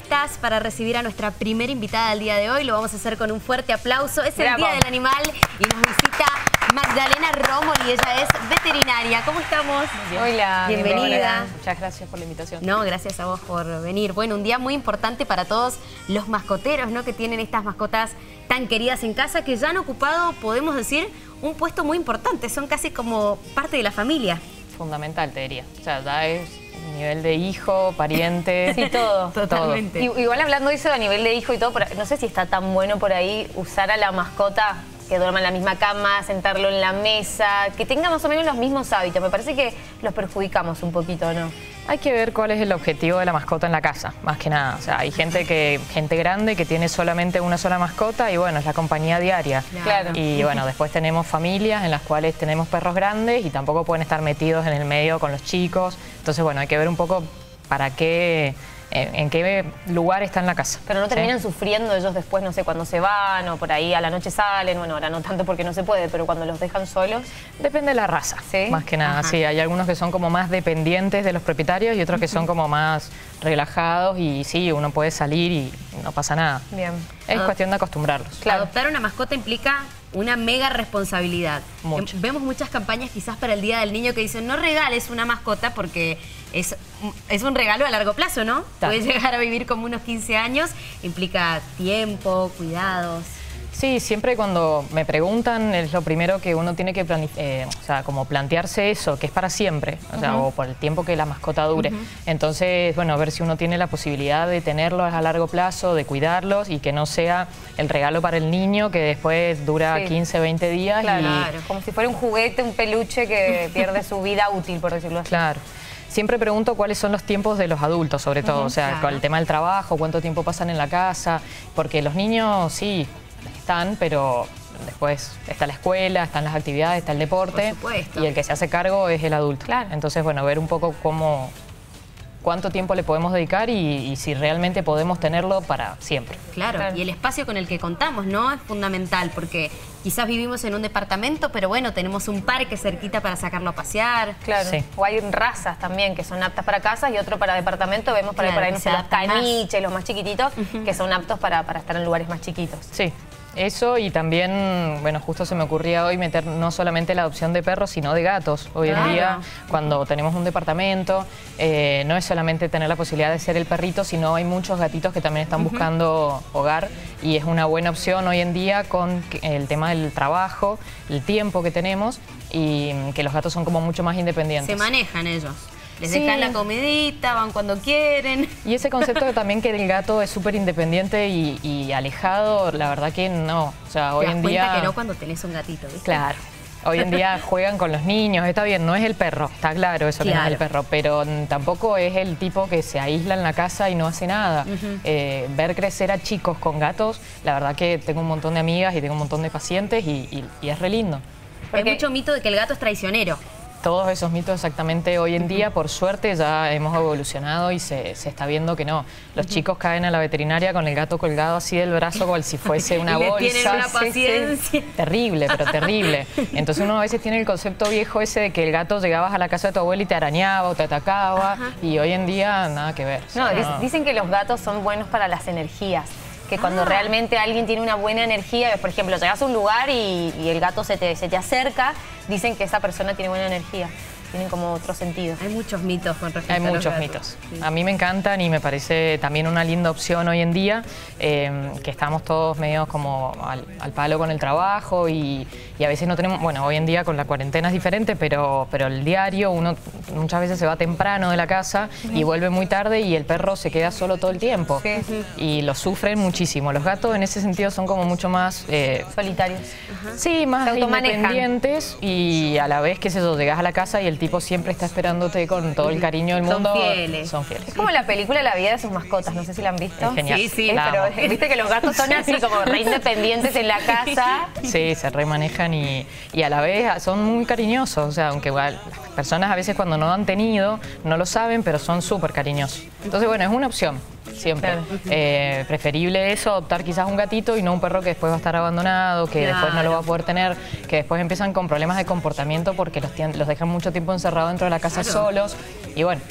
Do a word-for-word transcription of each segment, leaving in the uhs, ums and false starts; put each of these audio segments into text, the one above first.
listas para recibir a nuestra primera invitada del día de hoy. Lo vamos a hacer con un fuerte aplauso. Es el Bravo. Día del Animal y nos visita Magdalena Romoli. Ella es veterinaria. ¿Cómo estamos? Hola, bienvenida. bienvenida. Muchas gracias por la invitación. No, gracias a vos por venir. Bueno, un día muy importante para todos los mascoteros, ¿no? Que tienen estas mascotas tan queridas en casa, que ya han ocupado, podemos decir, un puesto muy importante. Son casi como parte de la familia. Fundamental, te diría. O sea, ya es nivel de hijo, pariente. Sí, todo. Totalmente. Todo. Igual hablando de eso a nivel de hijo y todo, pero no sé si está tan bueno por ahí usar a la mascota que duerma en la misma cama, sentarlo en la mesa, que tenga más o menos los mismos hábitos. Me parece que los perjudicamos un poquito, ¿no? Hay que ver cuál es el objetivo de la mascota en la casa, más que nada. O sea, hay gente que gente grande que tiene solamente una sola mascota y bueno, es la compañía diaria. Claro. Y bueno, después tenemos familias en las cuales tenemos perros grandes y tampoco pueden estar metidos en el medio con los chicos. Entonces, bueno, hay que ver un poco para qué... En, en qué lugar está en la casa. Pero no terminan ¿sí? sufriendo ellos después, no sé, cuando se van o por ahí a la noche salen. Bueno, ahora no tanto porque no se puede, pero cuando los dejan solos. Depende de la raza, ¿Sí? más que nada. Ajá. Sí, hay algunos que son como más dependientes de los propietarios y otros que son como más relajados y sí, uno puede salir y no pasa nada. Bien. Es Ah. cuestión de acostumbrarlos. Claro. Adoptar una mascota implica una mega responsabilidad. Mucho. Em, Vemos muchas campañas quizás para el Día del Niño que dicen no regales una mascota porque es, es un regalo a largo plazo, ¿no? Ta. Puede llegar a vivir como unos quince años, implica tiempo, cuidados. Sí, siempre cuando me preguntan es lo primero que uno tiene que planificar, o sea, como plantearse eso, que es para siempre, o sea, o por el tiempo que la mascota dure. Entonces, bueno, a ver si uno tiene la posibilidad de tenerlos a largo plazo, de cuidarlos y que no sea el regalo para el niño que después dura Sí. quince, veinte días. Claro, y, como si fuera un juguete, un peluche que pierde su vida útil, por decirlo así. Claro. Siempre pregunto cuáles son los tiempos de los adultos, sobre todo, o sea, claro. con el tema del trabajo, cuánto tiempo pasan en la casa, porque los niños sí están, pero después está la escuela, están las actividades, está el deporte, Por supuesto. y el que se hace cargo es el adulto. Claro. Entonces, bueno, ver un poco cómo, cuánto tiempo le podemos dedicar y, y si realmente podemos tenerlo para siempre. Claro, Claro. y el espacio con el que contamos, ¿no? Es fundamental porque quizás vivimos en un departamento, pero bueno, tenemos un parque cerquita para sacarlo a pasear. Claro. Sí. O hay razas también que son aptas para casas y otro para departamento. Vemos para, Claro, por ahí, que no se sé, los adaptan más. caniches, los más chiquititos, que son aptos para, para estar en lugares más chiquitos. Sí, eso y también, bueno, justo se me ocurría hoy meter no solamente la adopción de perros, sino de gatos. Hoy Claro. en día, cuando tenemos un departamento, eh, no es solamente tener la posibilidad de ser el perrito, sino hay muchos gatitos que también están buscando hogar y es una buena opción hoy en día con el tema del trabajo, el tiempo que tenemos y que los gatos son como mucho más independientes. Se manejan ellos. Les Sí. dejan la comidita, van cuando quieren. Y ese concepto de también que el gato es súper independiente y, y alejado, la verdad que no. O sea, hoy Te das en cuenta día... que no cuando tenés un gatito, ¿viste? Claro. Hoy en día juegan con los niños, está bien, no es el perro, está claro eso que no es Claro. el perro, pero mm, tampoco es el tipo que se aísla en la casa y no hace nada. Eh, ver crecer a chicos con gatos, la verdad que tengo un montón de amigas y tengo un montón de pacientes y, y- y es re lindo. Hay Porque- mucho mito de que el gato es traicionero. Todos esos mitos exactamente hoy en día, por suerte, ya hemos evolucionado y se, se está viendo que no. Los chicos caen a la veterinaria con el gato colgado así del brazo como si fuese una Y le bolsa. tienen una Sí, sí. paciencia. Terrible, pero terrible. Entonces uno a veces tiene el concepto viejo ese de que el gato llegabas a la casa de tu abuela y te arañaba o te atacaba y hoy en día nada que ver. O No, sea, dic- dicen que los gatos son buenos para las energías. Que cuando Ah. realmente alguien tiene una buena energía, por ejemplo, llegas a un lugar y, y el gato se te, se te acerca, dicen que esa persona tiene buena energía. Tienen como otro sentido. Hay muchos mitos con respecto Hay a los muchos gatos. mitos. Sí. A mí me encantan y me parece también una linda opción hoy en día, eh, que estamos todos medio como al, al palo con el trabajo y, y a veces no tenemos, bueno, hoy en día con la cuarentena es diferente, pero, pero el diario uno muchas veces se va temprano de la casa y vuelve muy tarde y el perro se queda solo todo el tiempo. Sí. Y lo sufren muchísimo. Los gatos en ese sentido son como mucho más... eh, Solitarios. Sí, más Se automanejan. independientes y a la vez que eso, llegas a la casa y el tipo siempre está esperándote con todo el cariño del Son mundo. fieles. Son fieles. Es como la película La vida de sus mascotas, no sé si la han visto. Es genial. Sí, sí. Eh, La pero amo. viste que los gatos son así como re independientes en la casa. Sí, se remanejan y, y a la vez son muy cariñosos. O sea, aunque igual las personas a veces cuando no han tenido no lo saben, pero son súper cariñosos. Entonces, bueno, es una opción. Siempre. Claro. Eh, preferible eso, adoptar quizás un gatito y no un perro que después va a estar abandonado, que después no lo va a poder tener, que después empiezan con problemas de comportamiento porque los, tien- los dejan mucho tiempo encerrados dentro de la casa Claro. solos. Y bueno,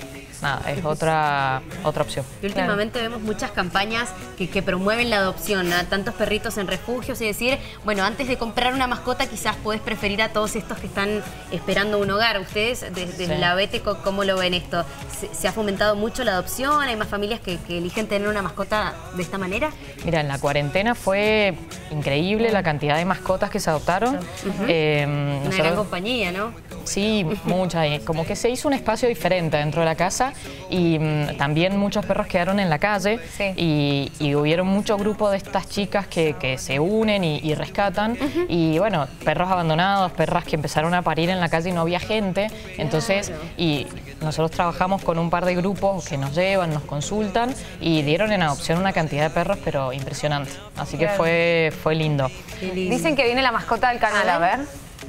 nada, es otra, otra opción. Y últimamente claro. vemos muchas campañas que, que promueven la adopción a tantos perritos en refugios y decir, bueno, antes de comprar una mascota quizás podés preferir a todos estos que están esperando un hogar. Ustedes desde sí. la Bete, ¿cómo lo ven esto? ¿Se, se ha fomentado mucho la adopción? ¿Hay más familias que, que eligen tener una mascota de esta manera? Mira, en la cuarentena fue increíble la cantidad de mascotas que se adoptaron. Uh-huh. eh, una nosotros, gran compañía, ¿no? Sí, muchas. Como que se hizo un espacio diferente dentro de la casa y mmm, también muchos perros quedaron en la calle sí. y, y hubieron muchos grupos de estas chicas que, que se unen y, y rescatan. Uh-huh. Y bueno, perros abandonados, perras que empezaron a parir en la calle y no había gente. Entonces, claro. y nosotros trabajamos con un par de grupos que nos llevan, nos consultan y dieron en adopción una cantidad de perros, pero impresionante. Así que claro. fue, fue lindo. lindo. Dicen que viene la mascota del canal, a ver.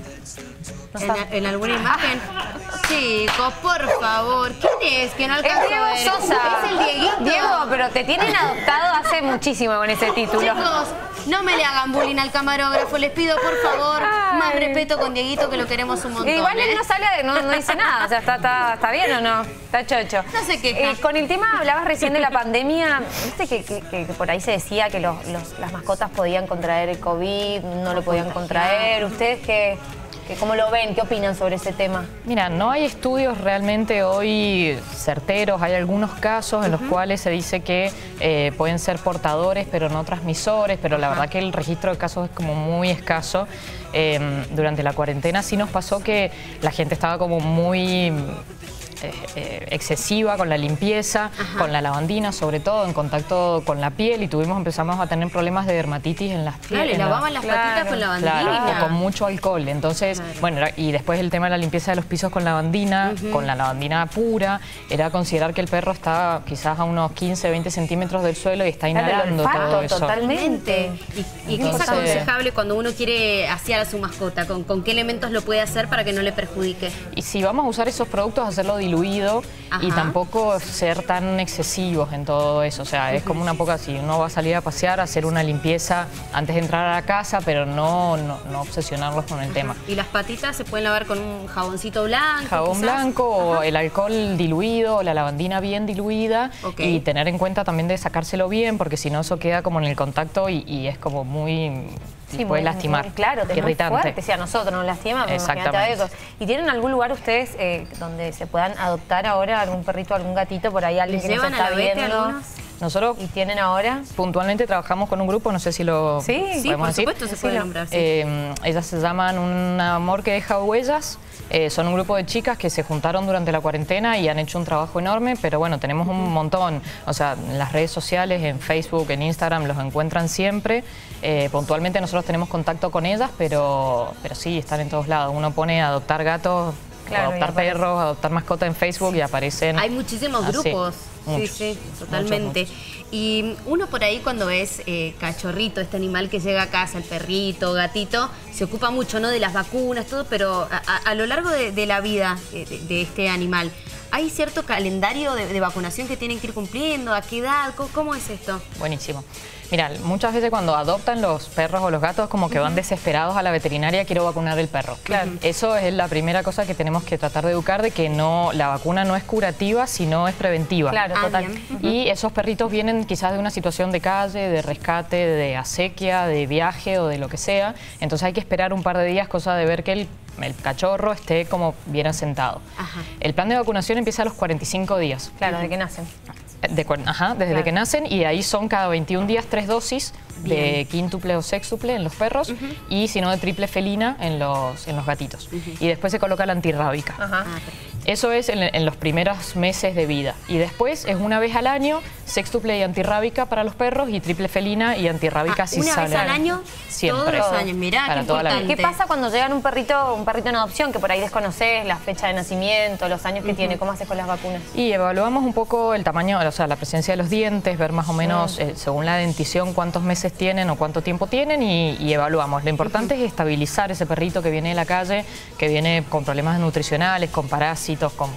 ¿En, ¿En alguna imagen? Chicos, por favor. ¿Quién es? Que no alcanzo es Diego a ver. Sosa. Es el Dieguito. Diego, pero te tienen adoptado hace muchísimo con ese título. Chicos, no me le hagan bullying al camarógrafo. Les pido, por favor, Ay. más respeto con Dieguito, que lo queremos un montón. Igual él ¿eh? no sale, no, no dice nada. O sea, está, está, ¿está bien o no? Está chocho. No sé qué. Eh, con el tema, hablabas recién de la pandemia. ¿Viste que, que, que por ahí se decía que los, los, las mascotas podían contraer el COVID, no lo podían contraer? ¿Ustedes qué...? ¿Cómo lo ven? ¿Qué opinan sobre ese tema? Mira, no hay estudios realmente hoy certeros. Hay algunos casos en uh-huh. los cuales se dice que eh, pueden ser portadores, pero no transmisores, pero la uh-huh. verdad que el registro de casos es como muy escaso. Eh, durante la cuarentena sí nos pasó que la gente estaba como muy... Eh, eh, excesiva con la limpieza, Ajá. con la lavandina, sobre todo en contacto con la piel, y tuvimos empezamos a tener problemas de dermatitis en las pieles. Claro, lavaban las claro, patitas con lavandina. Claro, con mucho alcohol. Entonces, claro. bueno, era, y después el tema de la limpieza de los pisos con lavandina, uh-huh. con la lavandina pura, era considerar que el perro está quizás a unos quince, veinte centímetros del suelo y está inhalando claro, olfato, todo eso. Totalmente. ¿Y, y qué es aconsejable cuando uno quiere asear a su mascota? ¿Con, ¿Con qué elementos lo puede hacer para que no le perjudique? Y si vamos a usar esos productos, hacerlo diluido Ajá. y tampoco ser tan excesivos en todo eso. O sea, uh-huh. es como una poca, si uno va a salir a pasear, hacer una limpieza antes de entrar a la casa, pero no, no, no obsesionarlos con el Ajá. tema. ¿Y las patitas se pueden lavar con un jaboncito blanco? Jabón quizás? blanco Ajá. o el alcohol diluido, o la lavandina bien diluida, okay. y tener en cuenta también de sacárselo bien, porque si no eso queda como en el contacto y, y es como muy... Sí, puede muy, lastimar, muy, claro, es irritante. Muy fuerte, si a nosotros nos lastima, imagínate a ellos. ¿Y tienen algún lugar ustedes eh, donde se puedan adoptar ahora algún perrito, algún gatito, por ahí alguien que nos está viendo? Nosotros ¿Y tienen ahora? Puntualmente trabajamos con un grupo, no sé si lo sí, podemos sí, por decir. supuesto se puede nombrar. Sí. Eh, ellas se llaman Un Amor que Deja Huellas. Eh, son un grupo de chicas que se juntaron durante la cuarentena y han hecho un trabajo enorme, pero bueno, tenemos un montón. O sea, en las redes sociales, en Facebook, en Instagram, los encuentran siempre. Eh, puntualmente nosotros tenemos contacto con ellas, pero, pero sí, están en todos lados. Uno pone a adoptar gatos, claro, adoptar perros, adoptar mascotas en Facebook y aparecen... Hay muchísimos así. grupos. Muchos, sí, sí, totalmente. Muchos, muchos. Y uno por ahí cuando ves eh, cachorrito, este animal que llega a casa, el perrito, gatito, se ocupa mucho, ¿no?, de las vacunas, todo, pero a, a, a lo largo de, de la vida de, de este animal, ¿hay cierto calendario de, de vacunación que tienen que ir cumpliendo? ¿A qué edad? ¿Cómo, cómo es esto? Buenísimo. Mira, muchas veces cuando adoptan los perros o los gatos como que uh-huh. van desesperados a la veterinaria, quiero vacunar el perro. Claro. Eso es la primera cosa que tenemos que tratar de educar, de que no, la vacuna no es curativa, sino es preventiva. Claro, ah, total. Uh-huh. Y esos perritos vienen quizás de una situación de calle, de rescate, de acequia, de viaje o de lo que sea. Entonces hay que esperar un par de días, cosa de ver que el el cachorro esté como bien asentado. Ajá. El plan de vacunación empieza a los cuarenta y cinco días. Claro, desde que nacen. De, ajá, desde claro. que nacen, y ahí son cada veintiún días tres dosis bien. de quíntuple o sextuple en los perros uh-huh. y si no de triple felina en los, en los gatitos. Uh-huh. Y después se coloca la antirrábica. Ajá. Eso es en, en los primeros meses de vida. Y después es una vez al año, sextuple y antirrábica para los perros y triple felina y antirrábica ah, si ¿Una sale. vez al año? Siempre. Todos los años, mirá, para qué toda importante. La vida. ¿Qué pasa cuando llegan un perrito, un perrito en adopción, que por ahí desconoces la fecha de nacimiento, los años que uh-huh. tiene? ¿Cómo haces con las vacunas? Y evaluamos un poco el tamaño, o sea, la presencia de los dientes, ver más o menos, uh-huh. eh, según la dentición, cuántos meses tienen o cuánto tiempo tienen y, y evaluamos. Lo importante uh-huh. es estabilizar ese perrito que viene de la calle, que viene con problemas nutricionales, con parásitos, con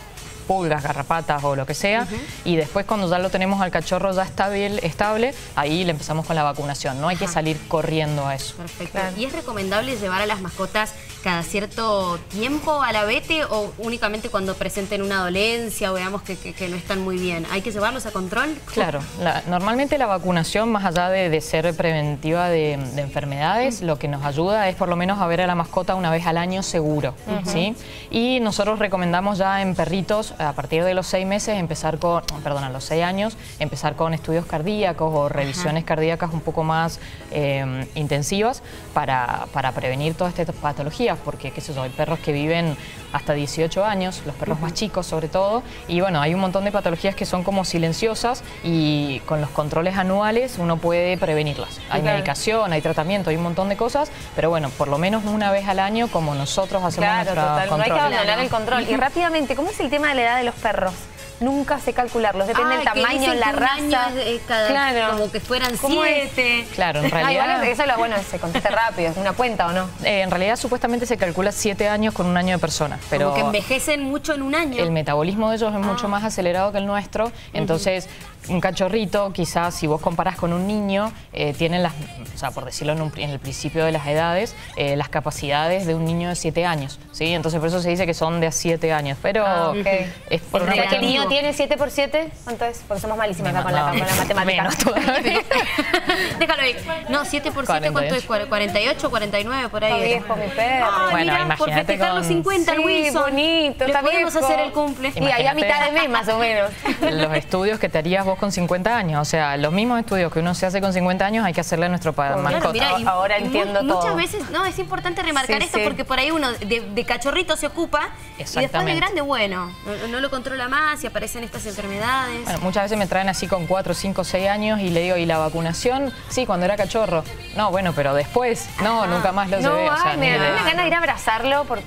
pulgas, garrapatas o lo que sea. Uh-huh. Y después cuando ya lo tenemos al cachorro ya estable, estable ahí le empezamos con la vacunación. No hay Ajá. que salir corriendo a eso. Perfecto. Claro. ¿Y es recomendable llevar a las mascotas cada cierto tiempo a la vete o únicamente cuando presenten una dolencia o veamos que, que, que no están muy bien? ¿Hay que llevarlos a control? Claro. La, normalmente la vacunación, más allá de, de ser preventiva de, de enfermedades, uh-huh. lo que nos ayuda es por lo menos a ver a la mascota una vez al año seguro. Uh-huh. ¿Sí? Y nosotros recomendamos ya en perritos, a partir de los seis meses, empezar con, perdón, a los seis años, empezar con estudios cardíacos o revisiones uh-huh. cardíacas un poco más eh, intensivas para, para prevenir todas estas patologías, porque qué sé yo, hay perros que viven hasta dieciocho años, los perros uh-huh. más chicos sobre todo, y bueno, hay un montón de patologías que son como silenciosas y con los controles anuales uno puede prevenirlas. Hay claro. medicación, hay tratamiento, hay un montón de cosas, pero bueno, por lo menos una vez al año como nosotros hacemos claro, nuestra total. control. No hay que abandonar el control. Y rápidamente, ¿cómo es el tema de la edad de los perros? Nunca sé calcularlos, depende Ay, del tamaño, la raza. Es cada, claro. Como que fueran siete. Es? Claro, en realidad... Ah, igual eso lo bueno, se contesta rápido, es una cuenta o no. Eh, en realidad supuestamente se calcula siete años con un año de persona, pero... Como que envejecen mucho en un año. El metabolismo de ellos es ah. mucho más acelerado que el nuestro, entonces... Uh-huh. Un cachorrito, quizás si vos comparás con un niño, eh, tienen las, o sea, por decirlo en, un, en el principio de las edades, eh, las capacidades de un niño de siete años, ¿sí? Entonces por eso se dice que son de a siete años, pero ah, okay. es por una cuestión... ¿El niño tiene siete por siete? ¿Cuánto es? Porque somos malísimas acá con, no, la, con la matemática. Menos todavía. Déjalo ahí. No, siete por siete, ¿cuánto es? ¿cuarenta y ocho, cuarenta y nueve por ahí? Está viejo mi perro. Ay, bueno, mira, por festejar con... los cincuenta, sí, Wilson. bonito, le podemos viejo. hacer el cumple. Y ahí a mitad de mes más o menos. Los estudios que te harías vos con cincuenta años, o sea, los mismos estudios que uno se hace con cincuenta años hay que hacerle a nuestro claro, mascota. Mira, ahora entiendo mu todo. Muchas veces, no, es importante remarcar sí, esto sí. porque por ahí uno de, de cachorrito se ocupa y después de grande, bueno, no, no lo controla más y aparecen estas enfermedades. Bueno, muchas veces me traen así con cuatro, cinco, seis años y le digo, ¿y la vacunación? Sí, cuando era cachorro. No, bueno, pero después, no, Ajá. nunca más lo no, llevé. Ay, o sea, me da ganas de ir a abrazarlo porque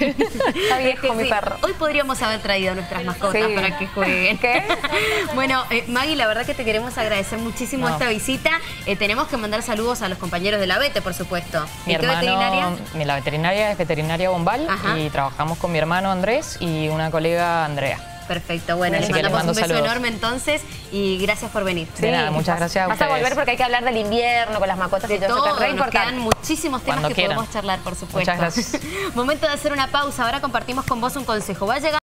está viejo mi sí. perro. Hoy podríamos haber traído a nuestras mascotas sí. para que jueguen. ¿Qué? Bueno, eh, Maggie, la verdad que te queremos agradecer muchísimo no. esta visita. Eh, tenemos que mandar saludos a los compañeros de la Vete, por supuesto. Mi hermano, veterinaria? La veterinaria es Veterinaria Bombal Ajá. y trabajamos con mi hermano Andrés y una colega Andrea. Perfecto, bueno, les mandamos un beso saludos. enorme entonces y gracias por venir. Sí, de nada, muchas gracias a ustedes. Vas a volver porque hay que hablar del invierno con las mascotas de y todo, todo eso, que es re nos importante. quedan muchísimos temas Cuando que quieran. podemos charlar, por supuesto. Muchas gracias. Momento de hacer una pausa, ahora compartimos con vos un consejo. Va a llegar